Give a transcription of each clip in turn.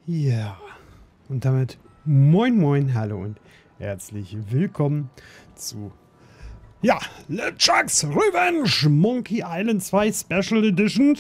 Ja, und damit moin moin, hallo und herzlich willkommen zu, ja, LeChuck's Revenge Monkey Island 2 Special Edition.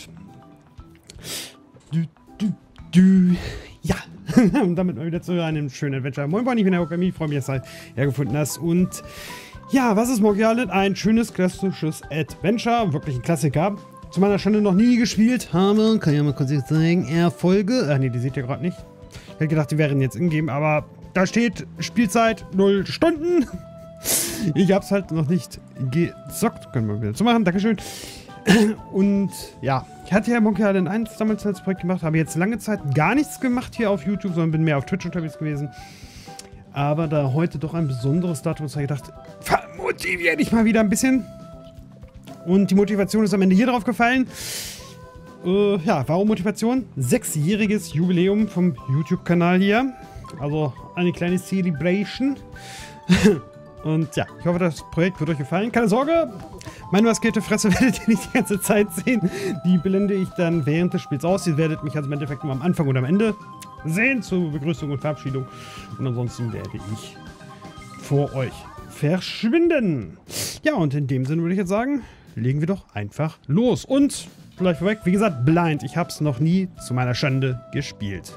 Ja, und damit mal wieder zu einem schönen Adventure. Moin moin, ich bin der Okami, freue mich, dass du hergefunden hast. Und ja, was ist Monkey Island? Ein schönes, klassisches Adventure, wirklich ein Klassiker. Zu meiner Schande noch nie gespielt habe. Kann ich ja mal kurz zeigen. Erfolge. Ne, die seht ihr gerade nicht. Ich hätte gedacht, die wären jetzt in-game, aber da steht Spielzeit 0 Stunden. Ich hab's halt noch nicht gezockt. Können wir wieder zu machen. Dankeschön. Und ja, ich hatte ja Monkey Island 1 damals als Projekt gemacht, habe jetzt lange Zeit gar nichts gemacht hier auf YouTube, sondern bin mehr auf Twitch unterwegs gewesen. Aber da heute doch ein besonderes Datum ist, habe ich gedacht, motiviere dich mal wieder ein bisschen. Und die Motivation ist am Ende hier drauf gefallen. Ja, warum Motivation? 6-jähriges Jubiläum vom YouTube-Kanal hier. Also eine kleine Celebration. Und ja, ich hoffe, das Projekt wird euch gefallen. Keine Sorge, meine maskierte Fresse werdet ihr nicht die ganze Zeit sehen. Die blende ich dann während des Spiels aus. Ihr werdet mich also im Endeffekt nur am Anfang und am Ende sehen zur Begrüßung und Verabschiedung. Und ansonsten werde ich vor euch verschwinden. Ja, und in dem Sinne würde ich jetzt sagen, legen wir doch einfach los. Und gleich vorweg, wie gesagt, blind. Ich habe es noch nie zu meiner Schande gespielt.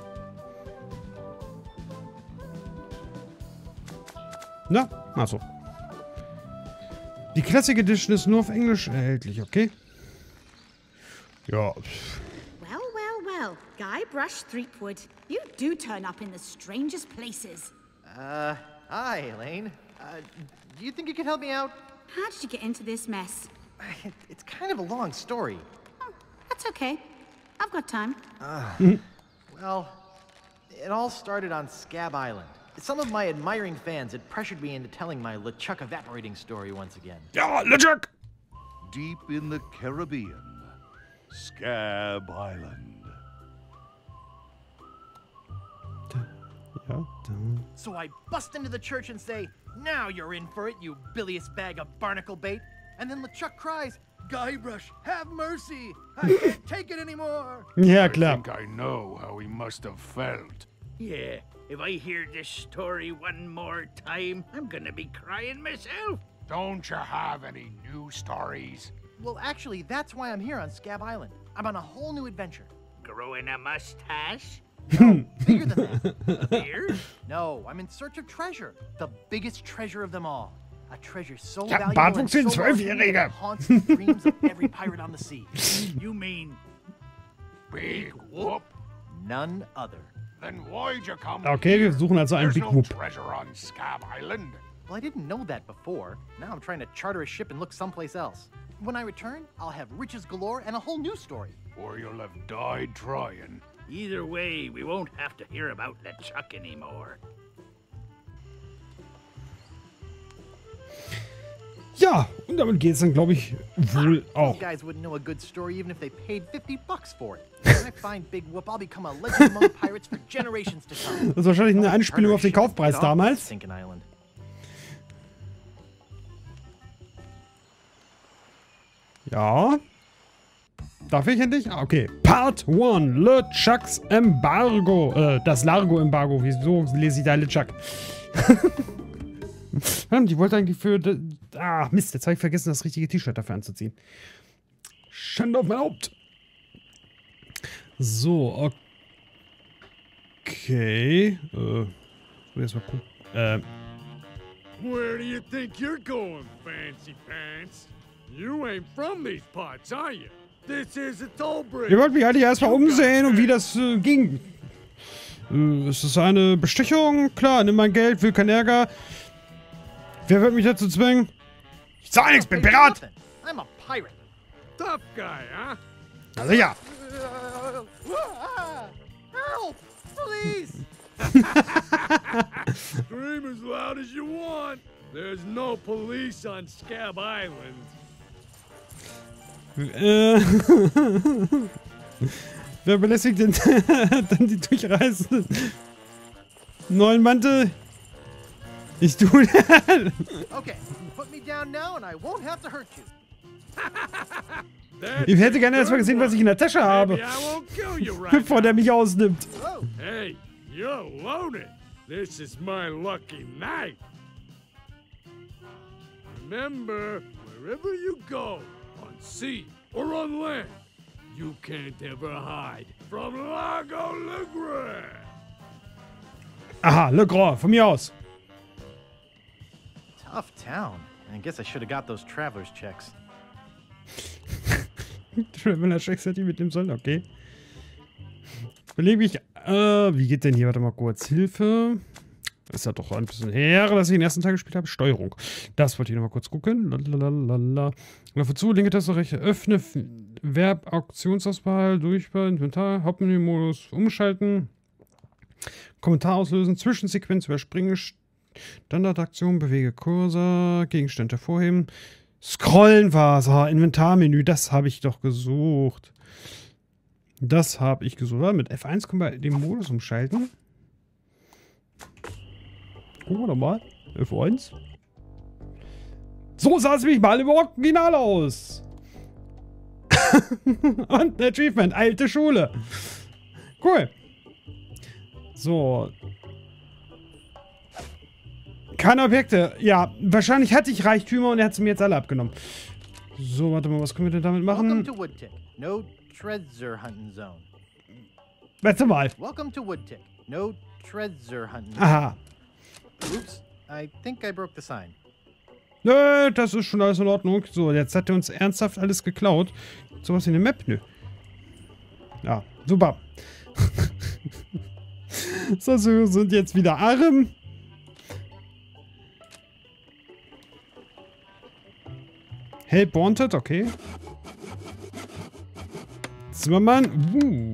Na, achso. Die Classic Edition ist nur auf Englisch erhältlich, okay? Ja. Well, Guybrush Threepwood, you do turn up in the strangest places. Hi, Elaine. Do you think you could help me out? How did you get into this mess? It's kind of a long story. Oh, that's okay. I've got time. Well, it all started on Scab Island. Some of my admiring fans had pressured me into telling my LeChuck evaporating story once again. Ja, LeChuck! Deep in the Caribbean, Scab Island. Ja, dann. So I bust into the church and say, "Now you're in for it, you bilious bag of barnacle bait." And then LeChuck cries, "Guybrush, have mercy! I can't take it anymore!" Ja, I klar. think I know how he must have felt. Yeah, if I hear this story one more time, I'm gonna be crying myself. Don't you have any new stories? Well, actually, that's why I'm here on Scab Island. I'm on a whole new adventure. Growing a mustache? No, bigger than that. A beard? No, I'm in search of treasure. The biggest treasure of them all. A treasure so Ja, valuable Bartwuchs and sind so large that Zwölfjährige. it haunts the dreams of every pirate on the sea. You mean Big whoop? None other. Then why'd you come Okay, wir here? suchen also einen There's Big no Whoop. treasure on Scab Island. Well, I didn't know that before. Now I'm trying to charter a ship and look someplace else. When I return, I'll have riches galore and a whole new story. Or you'll have died trying. either way, we won't have to hear about LeChuck anymore. Ja, und damit geht es dann, glaube ich, wohl auch. Those guys wouldn't know a good story even if they paid $50 for it. When I find Big Whoop, I'll become a legend among pirates for generations to come. Das ist wahrscheinlich eine Anspielung auf den Kaufpreis damals. Stinking Island. Ja. Darf ich endlich? Ah, okay. Part 1. LeChuck's Embargo. Das Largo-Embargo. Wieso lese ich da LeChuck? Verdammt, ich wollte eigentlich für... Ah, Mist. Jetzt habe ich vergessen, das richtige T-Shirt dafür anzuziehen. Schande auf mein Haupt. So, okay. Jetzt mal gucken. Where do you think you're going, fancy pants? You ain't from these parts, are you? This is a toll bridge. Ihr wollt mich eigentlich erstmal umsehen und wie das ging. Ist das eine Bestechung? Klar, nimm mein Geld, will keinen Ärger. Wer wird mich dazu zwingen? Ich sag nichts, bin Pirat! I'm a pirate. Tough guy, huh? Also ja. Help! Please! Scream as loud as you want. There's no police on Scab Island. Wer belästigt denn dann die Durchreisenden? Neuen Mantel? Ich tue Okay, put me down now and I won't have to hurt you. Ich hätte gerne erstmal gesehen, was ich in der Tasche habe, Maybe I won't kill you right bevor der now. mich ausnimmt. Whoa. Hey, you're loaded. This is my lucky night. Remember, wherever you go, on sea or on land, you can't ever hide from Largo Legrand. Aha, Le Grand, von mir aus. Tough town. I guess I should have got those traveler's checks. Traveler Checks hat die mitnehmen sollen, okay. Überlege ich, wie geht denn hier? Warte mal kurz. Hilfe. Ist ja doch ein bisschen her, dass ich den ersten Tag gespielt habe. Steuerung. Das wollte ich nochmal kurz gucken. Lalalala. Dafür zu, linke Taste, rechte. Öffne Verb, Auktionsauswahl, Durchwahl, Inventar, Hauptmenü-Modus, umschalten. Kommentar auslösen, Zwischensequenz überspringen, Standardaktion, bewege Cursor, Gegenstand hervorheben. Scrollen war es. Inventarmenü, das habe ich doch gesucht. Das habe ich gesucht. Mit F1 können wir den Modus umschalten. Gucken wir doch mal. F1. So sah es mich mal im Original aus. Und ein Achievement. Alte Schule. Cool. So. Keine Objekte. Ja, wahrscheinlich hatte ich Reichtümer und er hat sie mir jetzt alle abgenommen. So, warte mal, was können wir denn damit Welcome machen? to Woodtick. No treasure hunting zone. Warte mal. Welcome to Woodtick. No treasure hunting zone. Aha. Oops. I think I broke the sign. Nö, das ist schon alles in Ordnung. So, jetzt hat er uns ernsthaft alles geklaut. Sowas wie eine Map? Nö. Ja, super. So, wir sind jetzt wieder arm. Help wanted, okay. Zimmermann.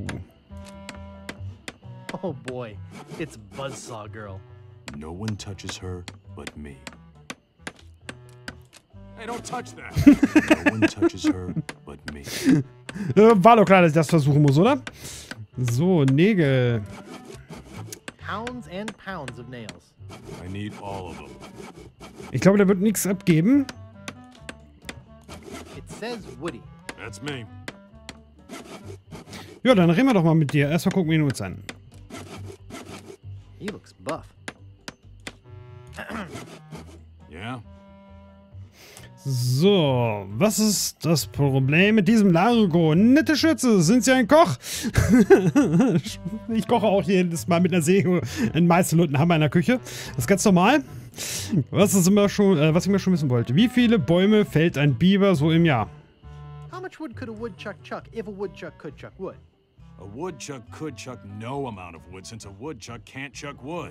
Oh boy. It's Buzzsaw Girl. No one touches her but me. Hey, don't touch that. No one touches her but me. War doch klar, dass ich das versuchen muss, oder? So, Nägel. Pounds and pounds of nails. I need all of them. Ich glaube, der wird nichts abgeben. It says Woody. That's me. Ja, dann reden wir doch mal mit dir. Erstmal gucken wir ihn uns an. He looks buff. Yeah? So, was ist das Problem mit diesem Largo? Nette Schütze, sind Sie ein Koch? Ich koche auch jedes Mal mit einer Säge, einen Meißel und einen Hammer in der Küche. Das ist ganz normal. Was ich mir schon wissen wollte. Wie viele Bäume fällt ein Biber so im Jahr? How much wood could a woodchuck chuck if a woodchuck could chuck wood? A woodchuck could chuck no amount of wood since a woodchuck can't chuck wood.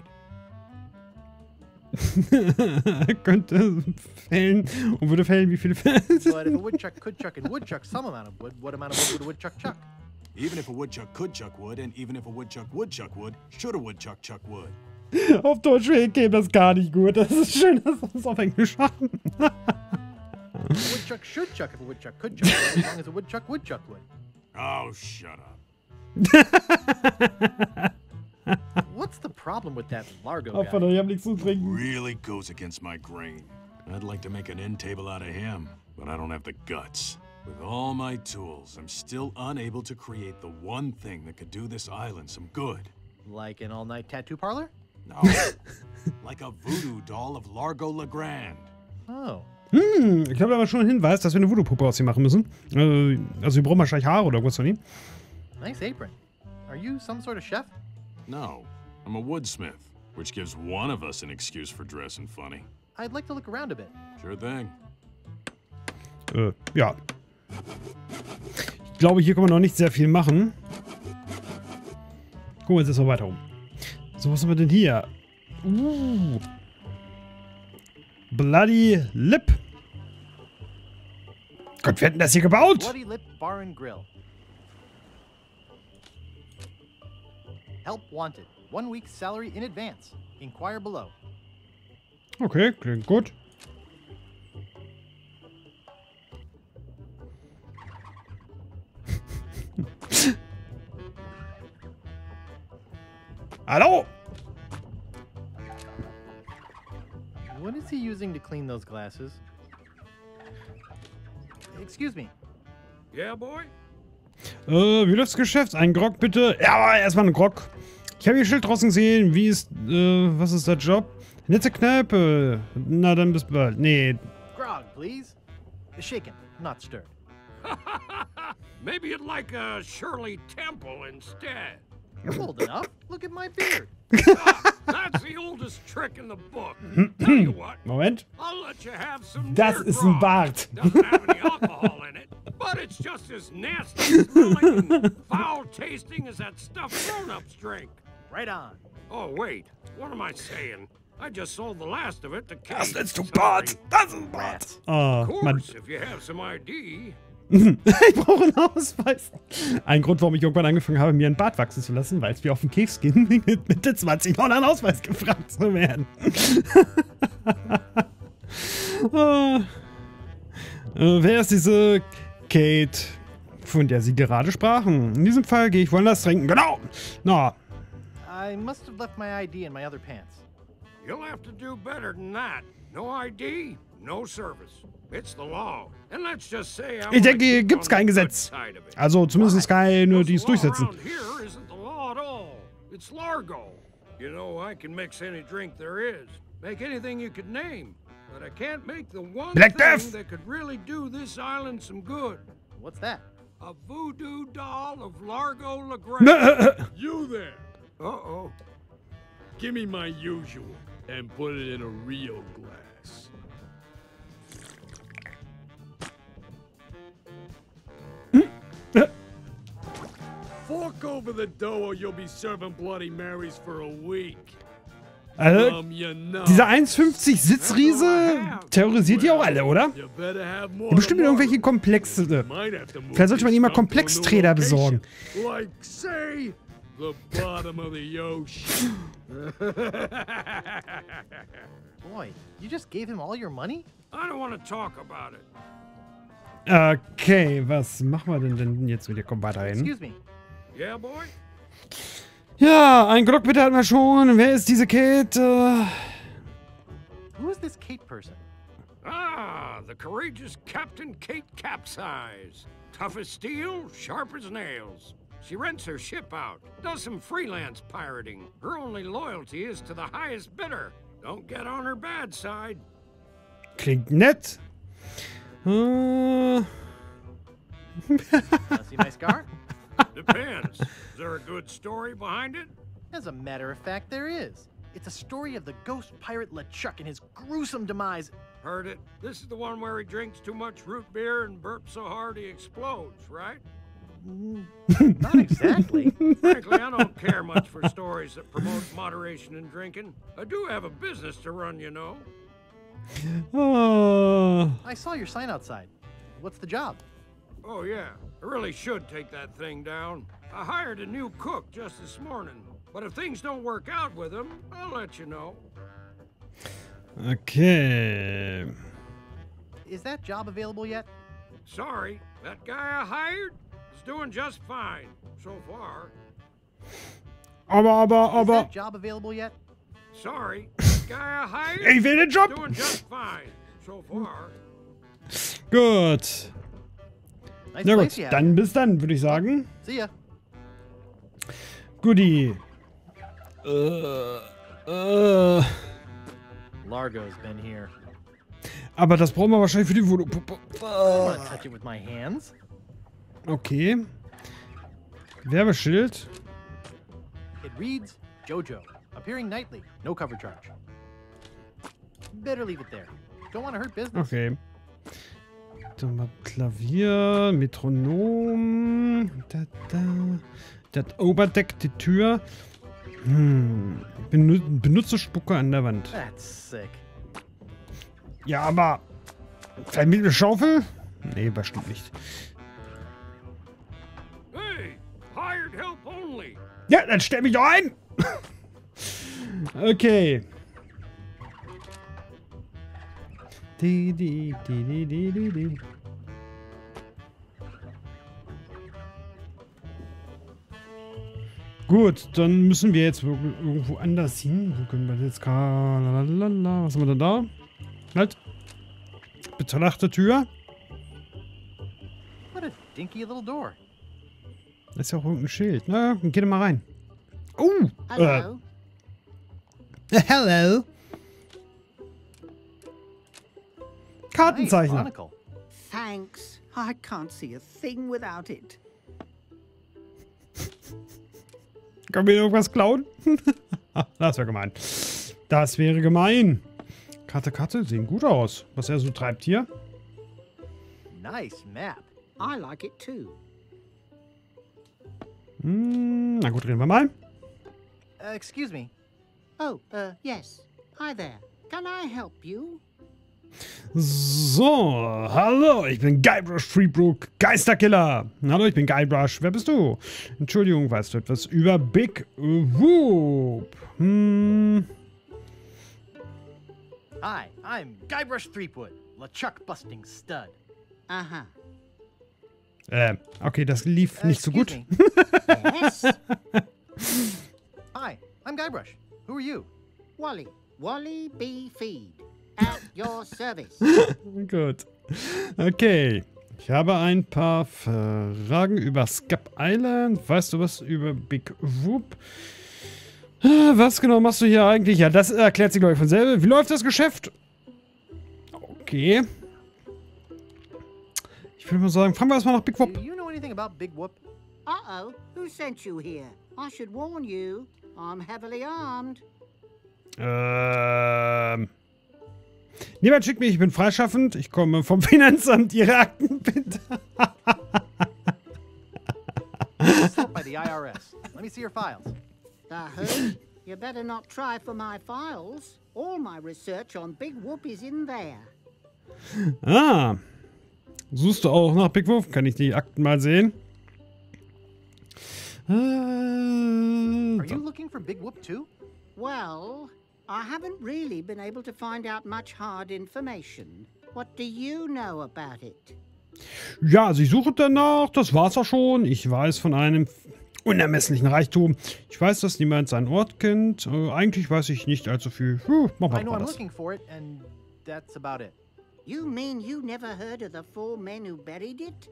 Könnte fällen und würde fällen, wie viele fällen. But if a woodchuck could chuck and would chuck some amount of wood, what amount of wood would a woodchuck chuck? Even if a woodchuck could chuck wood, and even if a woodchuck would chuck wood, should a woodchuck chuck wood? Auf Deutsch käme das gar nicht gut. Das ist schön, dass wir es auf Englisch haben. A woodchuck should chuck if a woodchuck could chuck wood, as long as a woodchuck would chuck wood. Oh, shut up. What's the problem with that Largo Oh, guy? verdammt, ich hab nichts zu trinken. Really goes against my grain. I'd like to make an end table out of him, but I don't have the guts. With all my tools, I'm still unable to create the one thing that could do this island some good. Like an all-night tattoo parlor? No. Like a voodoo doll of Largo Legrand. Oh. Ich glaube, da war schon ein Hinweis, dass wir eine Voodoo-Puppe aus ihm machen müssen. Also, wir brauchen wahrscheinlich Haare oder irgendwas von ihm. Nice apron. Are you some sort of chef? No, I'm a woodsmith, which gives one of us an excuse for dressing funny. I'd like to look around a bit. Sure thing. Ja. Ich glaube, hier können wir noch nicht sehr viel machen. Gucken wir jetzt erstmal weiter um. So, was haben wir denn hier? Bloody Lip. Gott, wer hat denn das hier gebaut? Bloody Lip Bar and Grill. Help wanted. 1 week's salary in advance. Inquire below. Okay, klingt gut. Hallo? What is he using to clean those glasses? Excuse me. Yeah, boy? Wie läuft's Geschäft? Ein Grog bitte? Ja, aber erstmal ein Grog. Ich habe hier Schild draußen gesehen. Wie ist, was ist der Job? Nette Kneipe. Na, dann bis bald. Nee. Grog, please. Shaken, not stirred. Maybe you'd like a Shirley Temple instead. You're old enough. Look at my beard. That's the oldest trick in the book. Tell you what, Moment. I'll let you have some Das beer ist ein grog. Bart. Doesn't have any alcohol in it, but it's just as nasty smelling and foul tasting as that stuff grown-ups drink. Right on. Oh, wait. What am I saying? I just sold the last of it to Kate. Das nennst du Sorry. Bart. Das ist ein Bart. Of Oh, Mann. course, if you have some ID. Ich brauche einen Ausweis. Ein Grund, warum ich irgendwann angefangen habe, mir einen Bart wachsen zu lassen, weil es mir auf den Keks ging, mit Mitte 20 noch einen Ausweis gefragt zu werden. Wer ist diese Kate, von der Sie gerade sprachen? In diesem Fall gehe ich woanders trinken. Genau. Na. I must have left my ID in my other pants. You'll have to do better than that. No ID, no service. It's the law. And let's just say Ich denke, hier gibt's kein Gesetz. Also zumindest keine, die es durchsetzen. Here isn't the law at all. It's Largo. You know, I can mix any drink there is. Make anything you could name. But I can't make the one Black thing Death. that could really do this island some good. What's that? A voodoo doll of Largo LeGrand. You there. Uh-oh. Give me my usual and put it in a real glass. Fork over the dough or you'll be serving Bloody Marys for a week. Also, You know. dieser 1,50 Sitzriese terrorisiert die auch alle, oder? You better have more Ja, bestimmt tomorrow. irgendwelche Komplexe. Might have to move Vielleicht sollte man this ihm mal stuff to a new Komplextrainer besorgen. location. Like, say, the bottom of the ocean. Boy, you just gave him all your money? I don't want to talk about it. Okay, was machen wir denn jetzt mit dir? Komm weiter hin. Excuse me. Yeah, boy? Ja, ein Glock bitte hatten wir schon. Wer ist diese Kate? Who is this Kate person? Ah, the courageous Captain Kate Capsize. Tough as steel, sharp as nails. She rents her ship out, does some freelance pirating. Her only loyalty is to the highest bidder. Don't get on her bad side. Klingt nett. Wanna see my scar? Depends. Is there a good story behind it? As a matter of fact, there is. It's a story of the ghost pirate LeChuck and his gruesome demise. Heard it. This is the one where he drinks too much root beer and burps so hard he explodes, right? Not exactly. Frankly, I don't care much for stories that promote moderation in drinking. I do have a business to run, you know. I saw your sign outside. What's the job? Oh, yeah. I really should take that thing down. I hired a new cook just this morning. But if things don't work out with him, I'll let you know. Okay. Is that job available yet? Sorry, that guy I hired is doing just fine so far. Is that job available yet? Sorry, that guy I hired Ich will den is Job. doing just fine so far. Gut. Nice Na place gut, you have. dann bis dann, würde ich sagen. See ya. Guti. Largo's been here. Aber das brauchen wir wahrscheinlich für die Voodoo-Puppe. I don't wanna touch it with my hands. Okay. Werbeschild. It reads JoJo, appearing nightly, no cover charge. Better leave it there. Don't want to hurt business. Okay. Dann mal Klavier, Metronom. Das Oberdeck, die Tür. Benutze Spucke an der Wand. That's sick. Ja, aber. Vielleicht mit einer Schaufel? Nee, bestimmt nicht. Hey, hired help only. Ja, dann stell mich doch ein! Okay. Di. Gut, dann müssen wir jetzt irgendwo anders hin. Wo können wir jetzt? Was haben wir denn da? Halt. Betrachte Tür. What a dinky little door. Da ist ja auch irgendein Schild. Na, dann geh doch mal rein. Oh! Hello. Hello! Kartenzeichner. Nice monocle. Thanks. I can't see a thing without it. Können wir irgendwas klauen? Das wäre gemein. Das wäre gemein. Karte, sehen gut aus. Was er so treibt hier. Nice map. I like it too. Na gut, reden wir mal. Excuse me. Oh, yes. Hi there. Can I help you? So, hallo, ich bin Guybrush Threepwood, Geisterkiller. Hallo, ich bin Guybrush. Wer bist du? Entschuldigung, weißt du etwas über Big Whoop? Hi, I'm Guybrush Threepwood, LeChuck busting stud. Uh-huh. Okay, das lief nicht so gut. Yes? Hi, I'm Guybrush. Who are you? Wally. Wally B. Feed. At your service. Gut. Okay. Ich habe ein paar Fragen über Scab Island. Weißt du was über Big Whoop? Was genau machst du hier eigentlich? Ja, das erklärt sich, glaube ich, von selber. Wie läuft das Geschäft? Okay. Ich würde mal sagen, fragen wir erstmal nach Big Whoop. Do you know anything about Big Whoop? Uh-oh. Who sent you here? I should warn you. I'm heavily armed. Niemand schickt mich, ich bin freischaffend. Ich komme vom Finanzamt. Ihre Akten, bitte. Sent by the IRS. Let me see your files. The who? You better not try for my files. All my research on Big Whoop is in there. Ah. Suchst du auch nach Big Whoop? Kann ich die Akten mal sehen? Are you looking for Big Whoop too? Well, I haven't really been able to find out much hard information. What do you know about it? Ja, also ich suche danach. Das war's auch schon. Ich weiß von einem unermesslichen Reichtum. Ich weiß, dass niemand seinen Ort kennt. Eigentlich weiß ich nicht allzu viel. Mach I know mal I'm das. looking for it, and that's about it. You mean you never heard of the 4 men who buried it?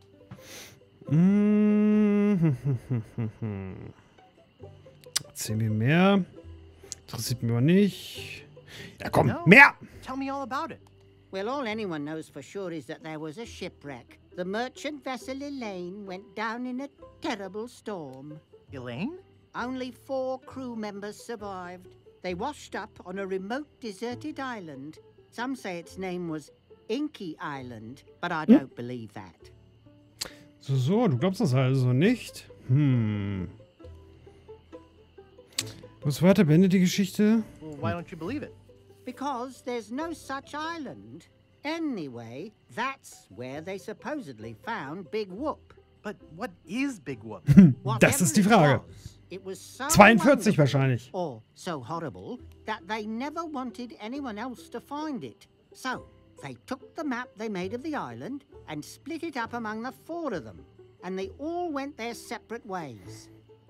Erzähl mir mehr. Interessiert mich aber nicht. Ja komm, No. mehr! Tell me all about it. Well, all anyone knows for sure is that there was a shipwreck. The merchant vessel Elaine went down in a terrible storm. Elaine? Only 4 crew members survived. They washed up on a remote, deserted island. Some say its name was Inky Island, but I don't believe that. So, du glaubst das also nicht? Was weiter, beende die Geschichte. Well, why don't you believe it? Because there's no such island. Anyway, that's where they supposedly found Big Whoop. But what is Big Whoop? Das ist die Whatever Frage. it was so 42 wonderful, wahrscheinlich. or so horrible, that they never wanted anyone else to find it. So, they took the map they made of the island and split it up among the 4 of them. And they all went their separate ways.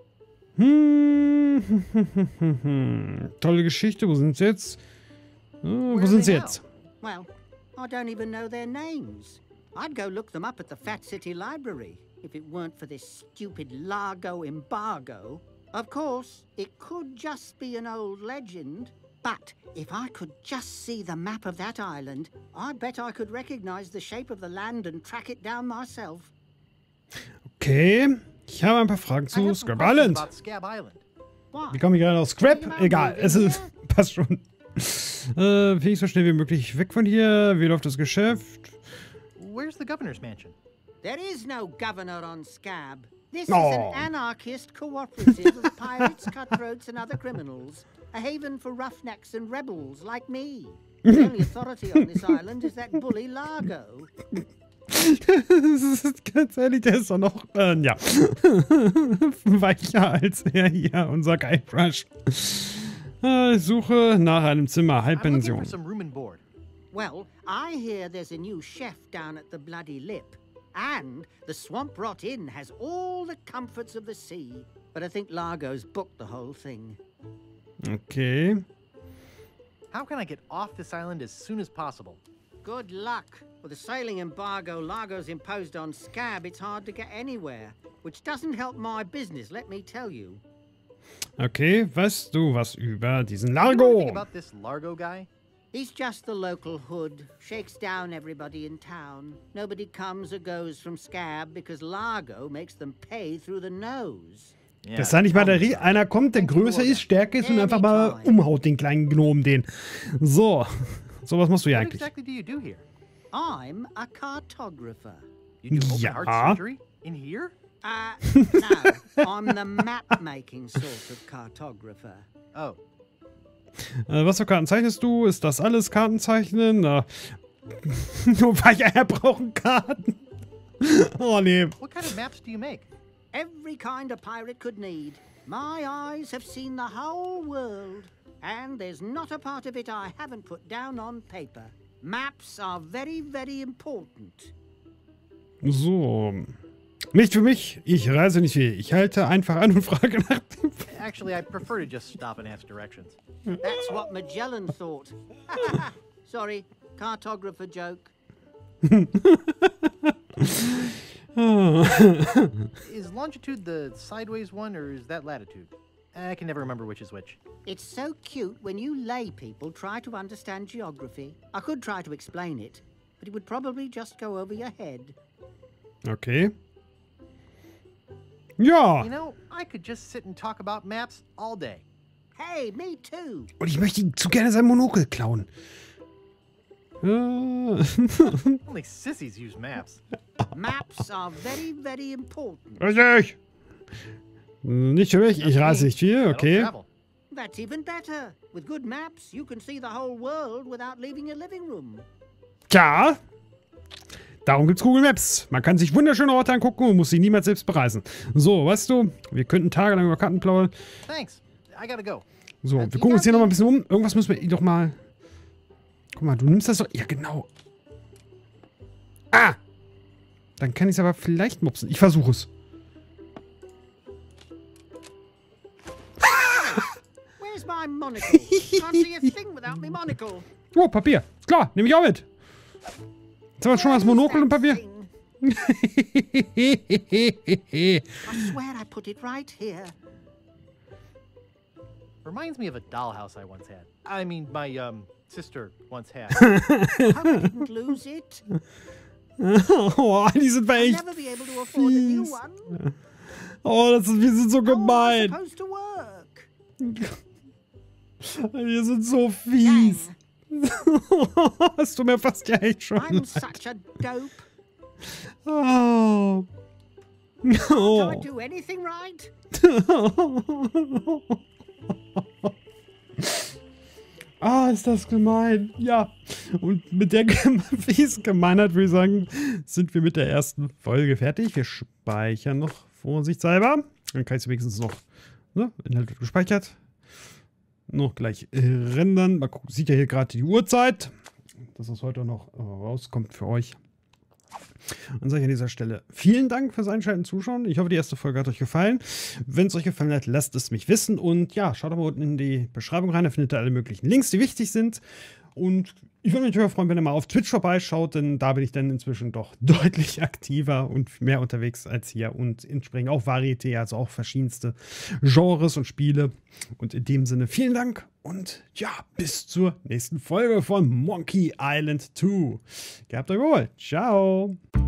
Tolle Geschichte. Wo sind sie jetzt? Wo Where sind are sie they jetzt? Well, I don't even know their names. I'd go look them up at the Fat City Library, if it weren't for this stupid Largo embargo. Of course, it could just be an old legend, but if I could just see the map of that island, I bet I could recognize the shape of the land and track it down myself. Okay. Ich habe ein paar Fragen I zu have some Scrap questions Island. about Scab Island. Why? Wie komme ich gerade auf Scrap? Egal, es ist, passt schon. Flieg so schnell wie möglich weg von hier. Wie läuft das Geschäft? Where's the governor's mansion? There is no governor on Scab. This Oh. is an anarchist cooperative of pirates, cutthroats, and other criminals. A haven for roughnecks and rebels like me. The only authority on this island is that bully Largo. Ganz ehrlich, der ist doch noch, ja. Weicher als er hier, unser Guybrush. Ich suche nach einem Zimmer, I'm looking Halbpension. for some room and board. Well, I hear there's a new chef down at the Bloody Lip. And the Swamp Rot Inn has all the comforts of the sea. But I think Largo's booked the whole thing. Okay. How can I get off this island as soon as possible? Good luck. With the sailing embargo Largo's imposed on Scab, it's hard to get anywhere. Which doesn't help my business, let me tell you. Okay, weißt du was über diesen You know anything Largo? about this Largo guy? He's just the local hood, shakes down everybody in town. Nobody comes or goes from Scab because Largo makes them pay through the nose. Yeah, Dass da nicht mal tell me der about it. einer kommt, der größer ist, stärker ist und einfach mal umhaut, den kleinen Gnom, den. So. So, was machst du hier What eigentlich? exactly do you do here? I'm a cartographer. You do open heart Ja. surgery? In here? No, I'm the map-making sort of cartographer. Oh, Was für Karten zeichnest du? Ist das alles Kartenzeichnen? Nur Weicheier brauchen Karten. Oh, nee. what kind of maps do you make? Every kind a pirate could need. My eyes have seen the whole world, and there's not a part of it I haven't put down on paper. Maps are very, very important. So. Nicht für mich. Ich reise nicht viel. Ich halte einfach an und frage nach dem... Actually, I prefer to just stop and ask directions. That's what Magellan thought. Sorry, cartographer joke. Is longitude the sideways one, or is that latitude? I can never remember which is which. It's so cute when you lay people try to understand geography. I could try to explain it, but it would probably just go over your head. Okay. Ja. You know, I could just sit and talk about maps all day. Hey, me too. Und ich möchte ihm zu gerne sein Monokel klauen. Only sissies use maps. Maps are very, very important. Richtig. Nicht für mich. Ich reise nicht viel. I don't Okay. travel. That's even better. With good maps, you can see the whole world without leaving your living room. Tja. Darum gibt's Google Maps. Man kann sich wunderschöne Orte angucken und muss sie niemals selbst bereisen. So, weißt du, wir könnten tagelang über Karten plaudern. Thanks. I gotta go. So, wir gucken uns hier nochmal ein bisschen um. Irgendwas müssen wir doch mal... Guck mal, du nimmst das doch... Ja, genau. Ah! Dann kann ich es aber vielleicht mopsen. Ich versuche es. Where's my monocle? Can't see a thing without my monocle. Oh, Papier. Klar, nehme ich auch mit. Jetzt haben wir schon mal das Monokel und Papier. I swear I put it right here. Reminds me of a dollhouse I once had. I mean, my, sister once had. Hope I didn't lose it. Oh, die sind wir I'll echt never be able to afford a new fies. one. Oh, wir sind so How am I gemein. supposed to work? Wir sind so fies. Dang, Es tut mir fast ja echt schon I'm leid. such a dope. Oh. Can't I Oh. do anything right? Ah, ist das gemein. Ja. Und mit der fiesen Gemeinheit, würde ich sagen, sind wir mit der ersten Folge fertig. Wir speichern noch vorsichtshalber. Dann kann ich es wenigstens noch, ne, Inhalt wird gespeichert. Noch gleich rendern. Mal gucken, sieht ja hier gerade die Uhrzeit, dass das heute noch rauskommt für euch. Dann sage ich an dieser Stelle vielen Dank fürs Einschalten und Zuschauen. Ich hoffe, die erste Folge hat euch gefallen. Wenn es euch gefallen hat, lasst es mich wissen. Und ja, schaut doch mal unten in die Beschreibung rein. Da findet ihr alle möglichen Links, die wichtig sind. Und ich würde mich natürlich freuen, wenn ihr mal auf Twitch vorbeischaut, denn da bin ich dann inzwischen doch deutlich aktiver und mehr unterwegs als hier. Und entsprechend auch Varieté, also auch verschiedenste Genres und Spiele. Und in dem Sinne vielen Dank und ja, bis zur nächsten Folge von Monkey Island 2. Gehabt euch wohl. Ciao.